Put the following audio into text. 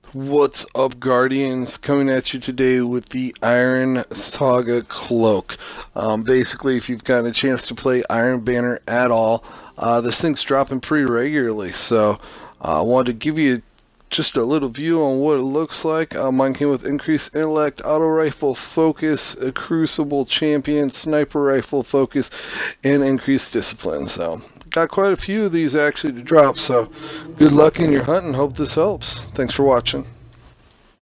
What's up, Guardians? Coming at you today with the Iron Saga Cloak. Basically, if you've gotten a chance to play Iron Banner at all, this thing's dropping pretty regularly. So I wanted to give you just a little view on what it looks like. Mine came with increased intellect, auto rifle focus, a crucible champion, sniper rifle focus, and increased discipline. So got quite a few of these actually to drop, so good luck in your hunt and hope this helps. Thanks for watching.